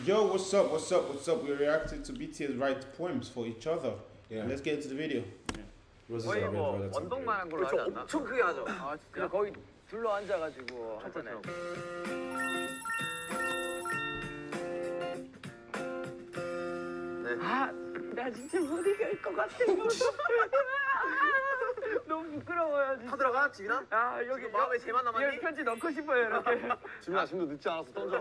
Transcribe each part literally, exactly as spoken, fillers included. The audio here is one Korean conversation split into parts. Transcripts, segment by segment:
Yo, what's up? What's up? What's up? We're reacting to B T S write poems for each other. Yeah. Let's get into the video. 거의 뭐 원동만한 걸로 하지 않나? 엄청 크게 하죠. 아, 진짜 거의 둘러 앉아가지고 하잖아요. 네. 아, 나 진짜 못 이길 것 같아. 너무 부끄러워요. 진짜. 다 들어가 집이나? 아, 여기 마음에 재만 남았니? 여기 편지 넣고 싶어요 이렇게. 지민아 지금도 늦지 않아서 던져.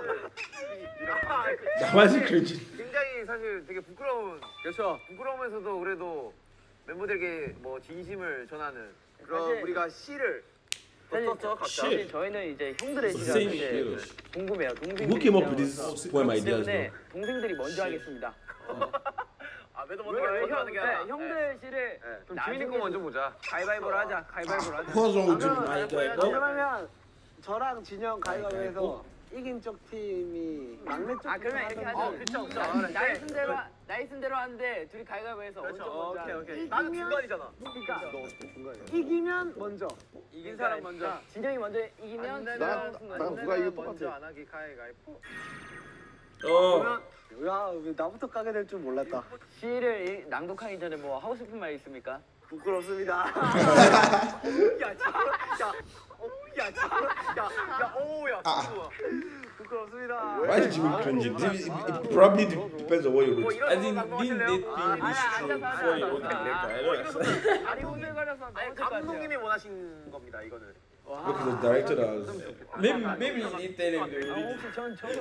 나만이 그러지. 굉장히 사실 되게 부끄러운. 그렇죠. 부끄러우면서도 그래도 멤버들에게 뭐 진심을 전하는 그런 사실- 우리가 시를 사실 썼죠 각자. 사실 저희는 이제 형들의 시가 Same 이제 shit. 궁금해요. 동생들이 Who came up with 시작을 this poem ideas 때문에 though? 동생들이 먼저 하겠습니다. 아 매도 왜, 먼저 왜 먼저 형, 하는 게 네, 아니라. 형들 시를 그럼 주인이 거 먼저 보자. 가위바위보로 하자. 가위바위보로 하자. What's wrong with you? 가위바위보? 그러면 저랑 진영 가위바위보에서 이긴 쪽 팀이 막내 쪽 아 그러면 이렇게 하죠. 어, 그쵸, 그쵸. 나이 순대로 나이 순대로 하는데 둘이 가위바위보해서 그렇죠. 먼저 오케이 먼저 오케이. 나는 중간이잖아. 그러니까 너 중간이야. 이기면 먼저 이긴 사람 먼저. 진영이 먼저 이기면 나- 진영 나- 순간. 난 누가 이길 먼저 안 하기 가위가위보. 어. 야왜 나부터 까게 될 줄 몰랐다. 시를 이- 낭독하기 전에 뭐 하고 싶은 말 있습니까? 부끄럽습니다. 야 진짜. 야. 어, 야 진짜. 야. 야. 오 야. 친구야. 부끄럽습니다. Why did you cringe? It, it, it probably depends on what you 뭐 would. 이런 I 거 think 방송하실래요? didn't they 아, think we 아니야, should 앉아서 하자, before you 앉아서. open the letter? I 뭐 don't 이런 know. 것도 다리 오늘거려서 아니 넘어질 것 같아요. 감독님이 원하신 겁니다 이거는. Look at the director that was. Maybe maybe you need to tell him 아, to read it. 혹시 전 저도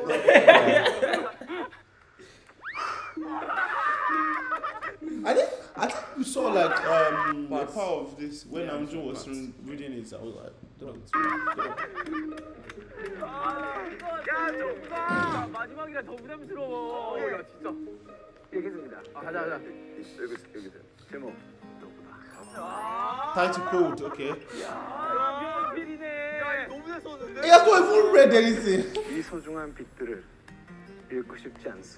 I think I think we saw like um a part of this when Namjoon was reading it. I was like, "Don't." 야, 정말 마지막이라 더 부담스러워. 야 진짜. 얘기했습니다. 아, 하자 하자. 여기 여기 제목. Title code, okay. 야, 명필이네. 야 너무 잘 썼는데. Hey, I thought I read anything. 이 소중한 빛들을 잃고 싶지 않소.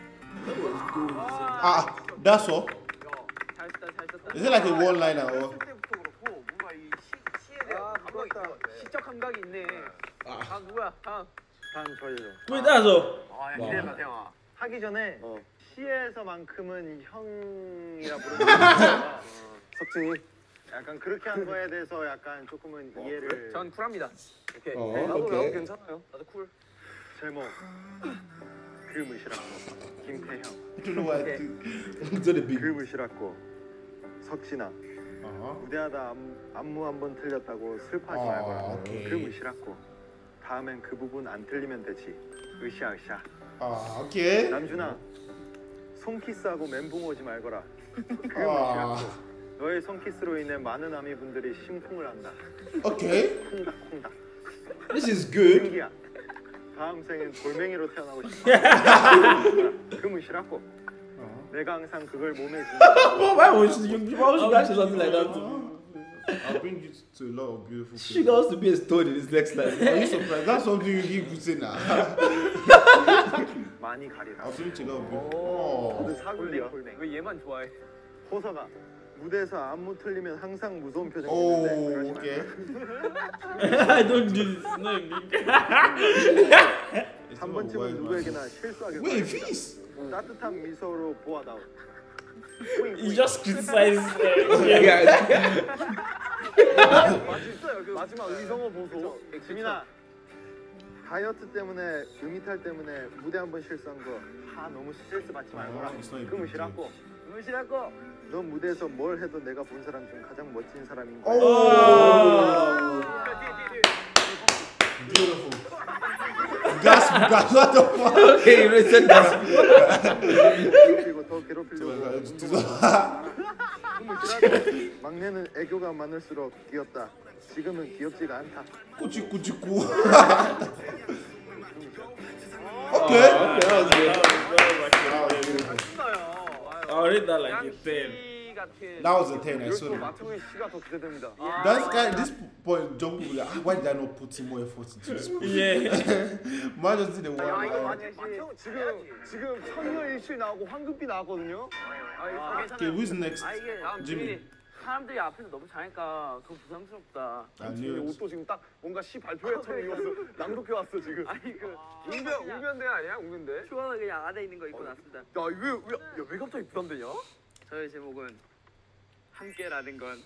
Ah, that's all. 잘 썼다, 잘 썼다. Is it like a one-liner or? 쓸 때부터 그렇고 뭔가 이 시, 시에 대한 아, 감각이 있는 부럽다. 것 같아. 시적 감각이 있네. 아, 누구야? 다음. 다음 저희죠. Wait, that's all. 아, 야, 기대된다 태영아. 하기 전에 어. 시에서만큼은 형이라 부르는 거야. 석진이 약간 그렇게 한 거에 대해서 약간 조금은 이해를. 전 쿨합니다. 오케이. 어, 네, 나도 오케이. 나도 괜찮아요. 나도 쿨. 제목 그 무시라고 김태형. I don't know what I think. To the big. 그 무시라고 석진아 Uh-huh. 무대하다 안무, 안무 한 번 틀렸다고 슬퍼하지 아, 말거라. 오케이. 그 무시라고 다음엔 그 부분 안 틀리면 되지. 으쌰으쌰. Ah, okay. 남준아 손키스하고 멘붕 오지 말거라. 그 아. 무시라고 너의 손키스로 인해 많은 아미 분들이 심쿵을 한다. Okay. 콩닥콩닥. This is good. 신기야. 다음 생엔 돌멩이로 태어나고 싶어. 그 무시라고 Uh-huh. 내가 항상 그걸 몸에 주는 Why would you? Why would you guys say something like that? I'll bring you to a lot of beautiful She people. wants to be a story in this next Are line. you surprised? That's something you give to say now. 많이 가리라. I'll bring you to a lot of beautiful. Oh. 너도 사골이야. 왜 얘만 좋아해? 호서가 무대에서 안무 틀리면 항상 무서운 표정 Oh, 짓는데 그러지 okay. 말고. I don't do this. No, you It's 한 not 번쯤은 wild, man. 누구에게나 실수하게 Wait, 거립니다. fees. 따뜻한 미소로 보아다오. you just criticize. Yeah. 맛있어요. 그 마지막 의성어 보소. 지민아 다이어트 때문에 음이탈 때문에 무대 한 번 실수한 거 다 너무 스트레스 받지 말거라. it's not a 그 big 무시라고. 무시라고. 넌 무대에서 뭘 해도 내가 본 사람 중 가장 멋진 사람인 거야. Oh. Beautiful. Gasp, gasp, what the fuck? Okay, you said that. 괴롭히고 더 괴롭히려고. Just- 그 무시라고. 막내는 애교가 많을수록 귀엽다. 지금은 귀엽지가 않다. Kuchi, kuchi, ku. Okay. Okay, that was good. 신나요. I'll rate that like a ten. 시 같은. That was a ten, I saw 이럴수록 it. 마청의 시가 더 기대됩니다. That's guy. This point, Jungkook will be like, ah, why did I not put in more effort into this? Yeah. Man just did the 야 one. 이거 line. 맞지? 맞죠? 지금 지금 선녀 일출 나오고 황금비 나왔거든요. 아 이거 Okay, who's next? 아 이게 다음 Jimmy. 주민이. 사람들이 앞에서 너무 잘하니까 그거 부담스럽다. 지금 옷도 지금 딱 뭔가 시 발표회처럼 입었어. 낭독해 왔어 지금. 아니 그 웅변 웅변대 아니야 웅변대? 시원하게 그냥 안에 있는 거 입고 났습니다. 야왜왜 왜 갑자기 부담되냐? 저의 제목은 함께라는 건.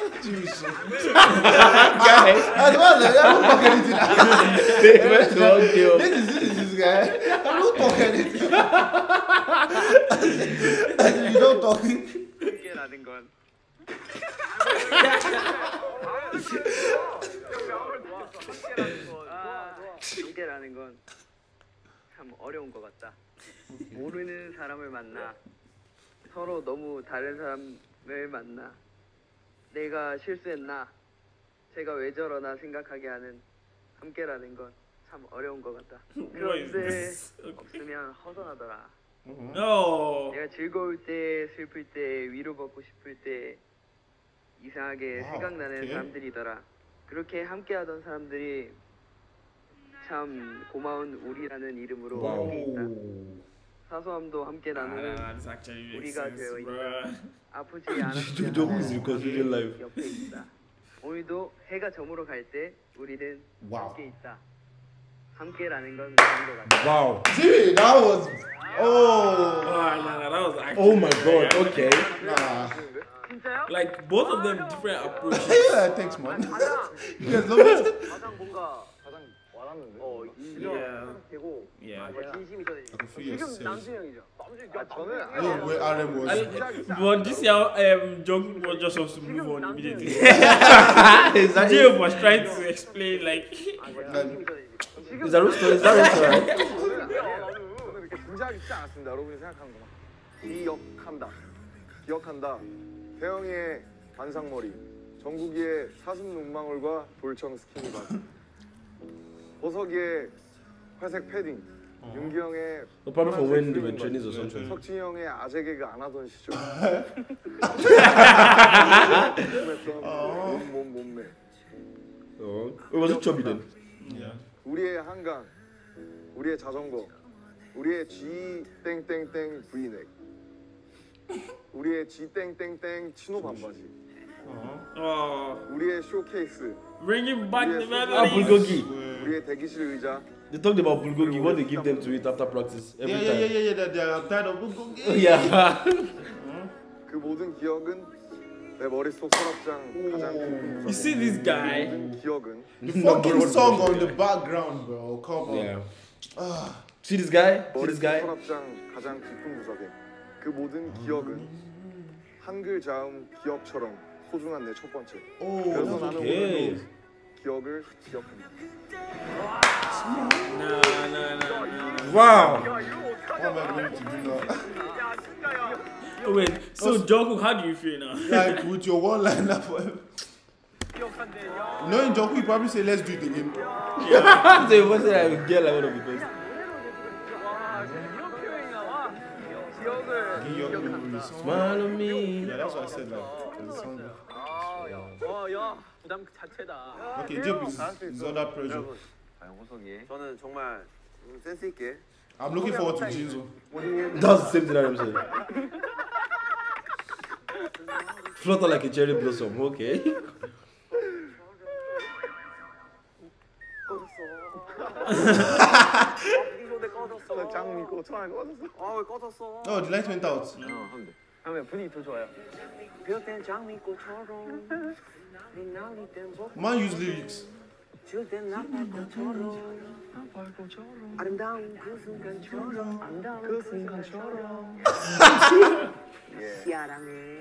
Guys, I don't know. I don't talk anything. they went to one deal. This is this, this guy. I don't talk anything. You don't talk. 함께라는 건. 아, 함께라는 건 참 어려운 것 같다. 모르는 사람을 만나 서로 너무 다른 사람을 만나 내가 실수했나 제가 왜 저러나 생각하게 하는 함께라는 건 참 어려운 것 같다. 그런데 없으면 허전하더라. No. 내가 즐거울 때, 슬플 때, 위로받고 싶을 때 이상하게 와우, 생각나는 오케이. 사람들이더라. 그렇게 함께하던 사람들이 참 고마운 우리라는 이름으로 함께 있다. 사소함도 함께 Nah, 나누는 nah, this actually makes 우리가 sense, 되어 bro. 있다. 아프지 않았으면 You don't 하는 use because in real life. 옆에 있다. 오늘도 해가 저물어 갈 때 우리는 Wow. 함께 있다. 함께라는 건 그런 것 같다. Wow. Dude, that was. Oh, Oh. nah, nah, that was actually. Oh my god, okay. Nah. 진짜요? Like both of them different approaches. Yeah, thanks, man. You guys love it? 가장 뭔가 가장 와닿는데. 어 Yeah. 되고. Yeah. 진심이 전해지. I can feel your sense. 형이죠. 아 저는 No, where R M was. I, but this year, um, Jung was just supposed to move on immediately. Is that Jay was trying to explain like. is that real? Is that real? Right? 저는 이렇게 진지하게 쉽지 않았습니다. 여러분이 생각하는 거. 기억한다. 기억한다. 태영이의 반상머리, 정국이의 사슴 눈망울과 돌청 스키니 바지, 보석이의 회색 패딩, 윤기 형의 Apart from when they were 파란색 Chinese or 바지, something. 석진이 형의 아재 개그 안 하던 시절. 몸, 몸, 몸매. Oh. It was a chubby then. Yeah. 우리의 한강, 우리의 자전거, 우리의 G 땡땡땡 브이넥, 우리의 G 땡땡땡 치노 반바지, Oh, 우리의 쇼케이스, bringing back the Ah, memories. bulgogi. 우리의 대기실 의자, They talked about bulgogi. What they give them to eat after practice every Yeah, yeah, yeah, time. yeah, yeah. They, they are tired of go Yeah. 그 모든 기억은 내 머릿속 서랍장 가장 깊은 You see this guy? 모든 기억은 The fucking song on the background, bro. Come on. Yeah. See this guy? See this 머릿속 guy? 서랍장 가장 깊은 구석에 그 모든 기억은 한글 자음 기억처럼 소중한 내 첫 번째. Oh, 그래서 that's 나는 okay. 오늘도 기억을 기억합니다. Nah, nah, nah, nah. Wow. How am I going to do that? Oh, wait, so Jungkook, how do you feel now? Like with your one liner for him. You know, in Joku, you probably say, let's do it again. So it wasn't like a girl I would have been. Your memories. Smile on me. Yeah, that's what I said. Like, the song. 와야 부담 그 자체다. Okay, Job is, is under pressure. 저는 정말 센스 있게 I'm looking forward to Jinzo. That's the same thing I'm saying. Flutter like a cherry blossom. Okay. 장 믿고 천안 꺼졌어. 아왜 꺼졌어? Oh, the light went out. 하면 분위기 더 좋아요. 그땐 장미꽃처럼 빛나는 땐 벚꽃 Man use lyrics. 줄땐 나팔꽃처럼 아름다운 그 순간처럼 아름다운 그 순간처럼 사랑해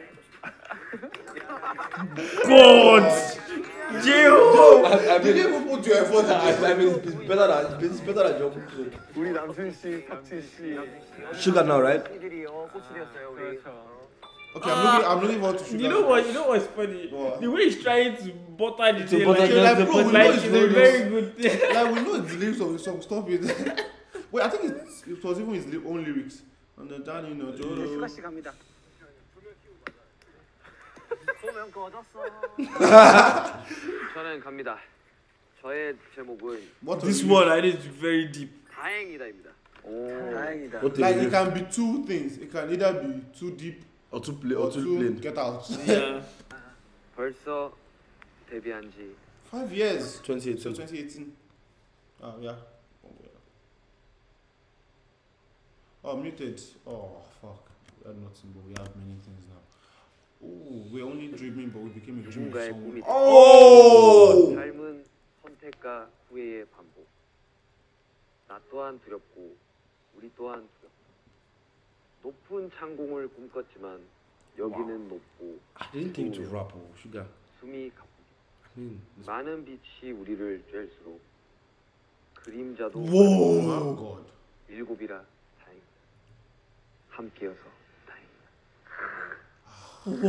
God! Jill! I, I You mean, didn't even put your effort I, in. I mean, it's better than it's better than your 우리 남순 씨, 탁진 씨. sugar now, right? 이들이요 꽃이 되었어요 우리 Okay, I'm looking, I'm looking forward to Sugar. You know what? You know what's funny? What? The way he's trying to butter the To tail, butter like, the- like, the- bro, we know like it's it's a lyrics. very good thing. Like, we know it's the lyrics of the song. Stop it. Wait, I think it's, it was even his li- own lyrics. On the down, you know, Joro. 슈가 씨 갑니다. 소면 꺼졌어 저는 갑니다 저의 제목은 What This was one, I think, is very deep. 다행이다입니다 다행이다. What Like, they it can be two things. It can either be too deep or to play or or to too plain. get out. Yeah. 벌써 데뷔한 지 Five years. twenty So eighteen. twenty eighteen. Oh yeah. Oh, yeah. Oh, muted. Oh fuck. We had nothing, but we have many things now. Oh, we're only dreaming, but we became a dream 누군가의 song. 꿈이 Oh! 삶은 선택과 후회의 반복. 나 또한 두렵고 우리 또한 두렵고 높은 창공을 꿈꿨지만 여기는 높고 I didn't think to rap, oh, sugar. 숨이 가쁘고 I mean, it's- 많은 빛이 우리를 쬐일수록 그림자도 Oh god. 일곱이라 다행. 함께여서 다행.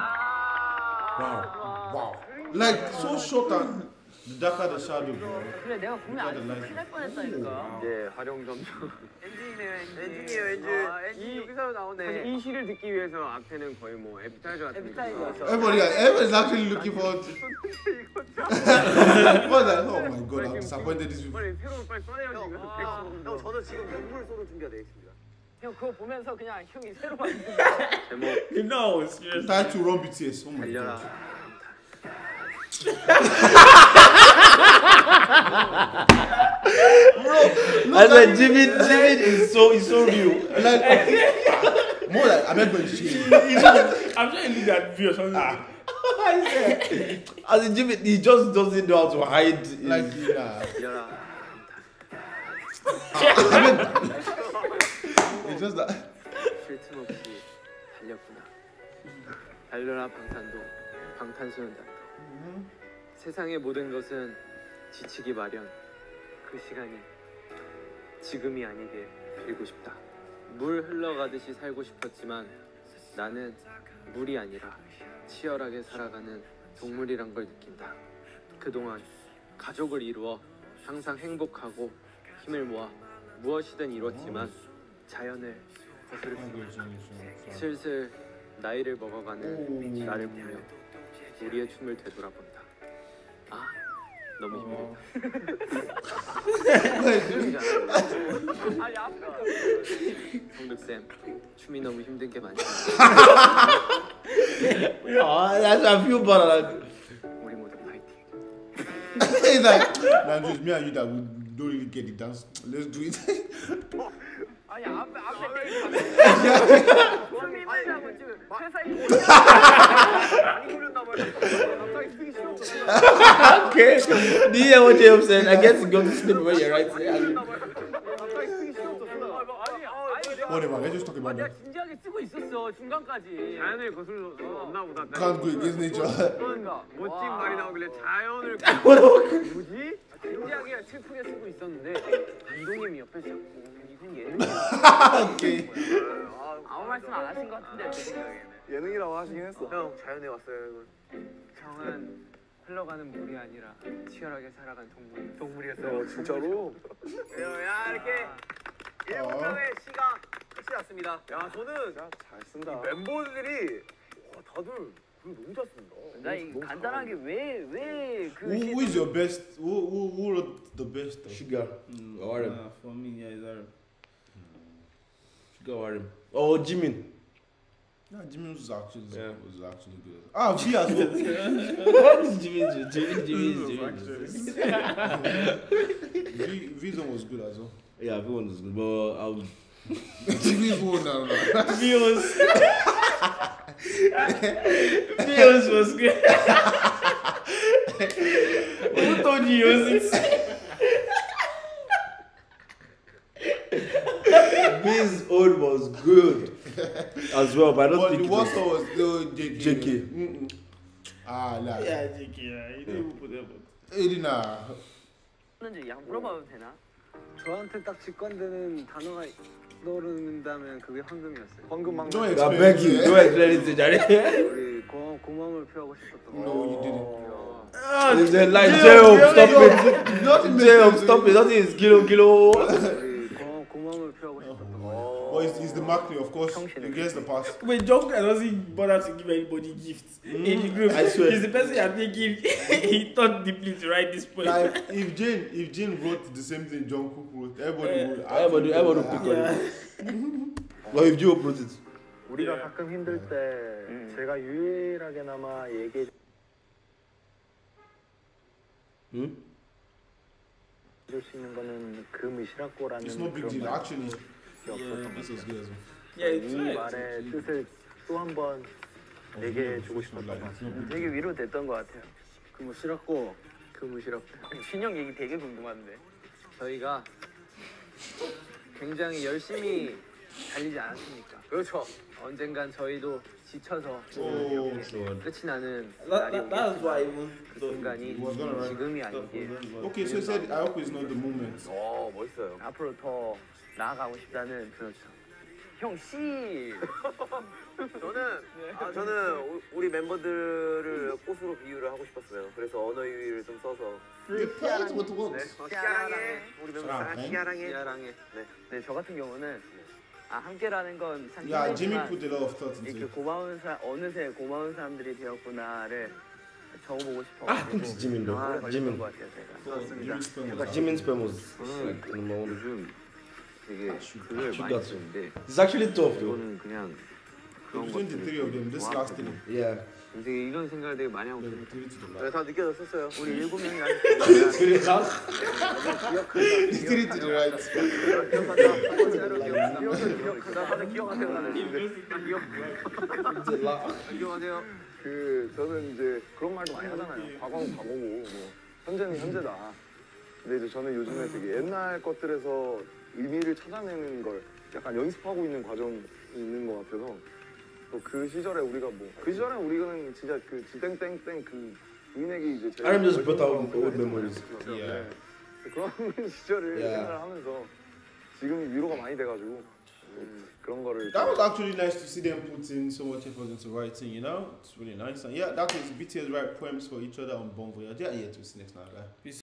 wow. Wow. Like so short and the darker the shadow, bro. 그래 내가 보면 Look at the 아주 light. 큰일 날 뻔했다니까. 이제 활용 점점 엔진이네요 엔진. 엔진이에요 엔진. 아, 엔진 이- 여기서 나오네. 사실 이 시를 듣기 위해서 앞에는 거의 뭐 에피타이저 같은 에피타이저였어. Everybody, everybody's actually looking forward to. What's that? Oh my god, I'm disappointed these people. 빨리 새로 빨리 써내요 형, 지금. 아, 형 저는 지금 눈물 쏘는 준비가 되어 있습니다. 형 그거 보면서 그냥 형이 새로 만든 제목 You know, seriously. Time to run B T S. Oh my 달려라. god. I said, Jimmy, Jimmy is so, is so real. Like, more like I'm not going to shit. I'm trying to look at view or something. Ah. As in Jimmy, he just doesn't know how to hide. his- Like, nah. 달려라. It's just that. 쉴 틈 없이 달렸구나. 달려라 방탄도 방탄소년단도. 세상의 모든 것은 지치기 마련. 그 시간이 지금이 아니게 빌고 싶다. 물 흘러가듯이 살고 싶었지만 나는 물이 아니라 치열하게 살아가는 동물이란 걸 느낀다. 그동안 가족을 이루어 항상 행복하고 힘을 모아 무엇이든 이뤘지만 자연을 거스르습니다. 슬슬 나이를 먹어가는 나를 보며 우리의 춤을 되돌아본다. 아, 너무 힘들다. 아니 앞에 성득쌤, 춤이 너무 힘든 게 많지만 Oh, that's, I feel bad. Like, 우리 모두 파이팅. It's like, nah, just me and you that we don't really get the dance. Let's do it. 아니 앞에 앞에 춤이 힘들다고 지금 회사에 많이 걸렸나 봐요. 갑자기 쓰기 싫어졌어. okay. Do you hear what James said? I guess you go to sleep when you're right. Yeah. 갑자기 쓰기 싫어졌어. 아니 아니 Whatever, let's just talk about 내가 that. 진지하게 쓰고 있었어 중간까지. 자연을 거슬러 없나 보다. Can't go against nature. 그러니까 멋진 말이 나오길래 자연을 뭐지? 진지하게 슬프게 쓰고 있었는데 감독님이 옆에서 자꾸 이건 예능이야. Okay. 아무 말씀 안 하신 것 같은데 제 생각에는. 예능이라고 하시긴 했어. 형 자연에 왔어요 여러분. 형은 흘러가는 물이 아니라 치열하게 살아가는 동물. 동물이었어요. 어, 진짜로? 야 이렇게 일곱 명의 시가 끝이 났습니다. 야 저는 야, 잘 쓴다. 멤버들이 와, 다들 그걸 너무 잘 쓴다. 나이 간단하게 왜 왜그 Who, who is your best? Who, who, who wrote the best? though? Sugar. Mm, Or him. nah, for me, yeah, it's Arab. Sugar or him. Oh, Jimmy. Yeah, Jimmy was actually Yeah. was actually good. Ah, V as well. Jimmy, Jimmy, Jimmy, Jimmy. V, V's one was good as well. Yeah, everyone was good, but I'll. Jimmy's one, no, no. Views. Views was good. Who told you it was His own was good as well, but I don't But think the it worst was. one was still J K. J K. Mm-mm. Ah, nah. Yeah, J K, yeah. You didn't put that one. Edina. 하는지 양 물어봐도 되나? 저한테 딱 직관되는 단어가 떠오른다면 그게 황금이었어요. 황금망. Don't I explain beg you, it. don't explain it to Johnny. 우리 고, 고마움을 표하고 싶었던 거. No, you didn't. Ah, It's a line, Gio, Jail, Gio, stop Gio. it. Nothing Jail, makes stop it. Nothing is kilo, kilo. 우리 고, 고마움을 표하고 싶었던 거. But it's, it's the marketing, of course. He gets the pass. Wait, John doesn't bother to give anybody gifts in the group. I swear. He's the person that thinking he thought deeply to write this poem. Like, if Jane, if Jane wrote the same thing John Cook wrote, everybody would. Everybody, everybody will pick on Yeah. it. But if Joe wrote it. 우리가 가끔 힘들 때 제가 유일하게나마 얘기 Hmm? 이룰 수 있는 거는 금이시라고라는 It's no big 그런 deal. 말이 Actually, 없었던 this 것 is good as well. Yeah, 이 it's right. 말의 뜻을 또 한 번 내게 주고 싶었던 것 같아요. 되게 위로됐던 것 같아요. 금이시라고 금이시라고. 신영 얘기 되게 궁금한데. 저희가 굉장히 열심히 달리지 않았습니까? 그렇죠. 언젠간 저희도 지쳐서 Oh, 끝이 나는 That, 날이 that, that's 오겠지만 why even 그 순간이 was gonna run. 지금이 아니기에 okay, so he said, I hope it's not the moment. 어 멋있어요. 앞으로 더 나아가고 싶다는 그렇죠. 형 씨. 저는 아, 저는 우- 우리 멤버들을 꽃으로 비유를 하고 싶었어요. 그래서 언어 유희를 좀 써서 Get paid with what? 네. 어, 시아랑해. 우리 멤버들 다 사랑해. 시아랑해. 시아랑해. 네. 네, 저 같은 경우는 아 함께라는 건 참 Yeah, Jimmy 힘들지만 put a lot of thought into 이렇게 it. 고마운 사 어느새 고마운 사람들이 되었구나를 적어보고 싶어. Ah, who's Jimin though? 아, 걸렸던 Jimin. 것 같아요, 제가. Jimmy Spence was out. Jimin's sperm was like number one. 요즘 되게 글을 should 많이 got 쓰는데 It's actually tough though. 이거는 그냥 그런 Between the three of them, this last thing. Yeah. 되게 이런 생각을 되게 많이 하고 Give 있어요. it to the 네, right. 다 느껴졌었어요. 우리 일곱 명이 아직 Give it to the right. 기억한다. 다들 기억하세요. 나는. 기억하세요. 그 저는 이제 그런 말도 많이 하잖아요. 과거는 과거고 뭐 현재는 현재다. 근데 이제 저는 요즘에 되게 옛날 것들에서 의미를 찾아내는 걸 약간 연습하고 있는 과정이 있는 것 같아서 또 그 시절에 우리가 뭐 그 시절에 우리는 진짜 그 지땡땡땡 그 부인에게 이제 제일 I remember just brought out 열심히 old 했던 memories. 것 같아요. Yeah. 네. 그런 시절을 Yeah. 생각을 하면서 지금 위로가 많이 돼가지고 음, 그런 거를 That was actually nice to see them put in so much effort into writing, you know? It's really nice. And yeah, that was B T S write poems for each other on Bon Voyage. Yeah, yeah, to see next now, guy.